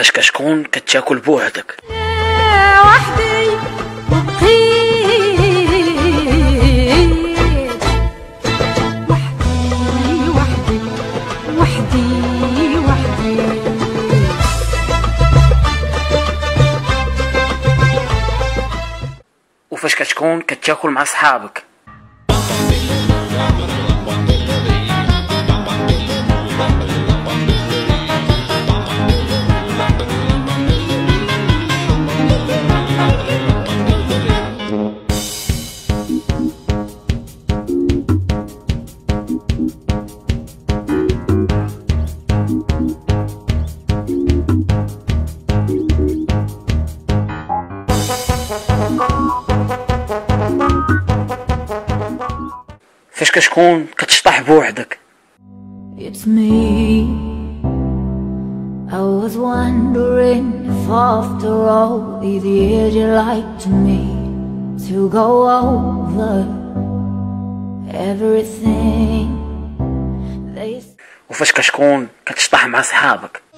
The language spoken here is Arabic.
فاش كتكون كتاكل بوحدك. وحدي وبقيت وحدي وحدي وحدي وحدي. وفاش كتكون كتاكل مع صحابك. فاش كتكون كتشطح بوحدك. It's me. I was wondering if after all these years you'd like to me to go over everything they. وفاش كتكون كتشطح مع صحابك.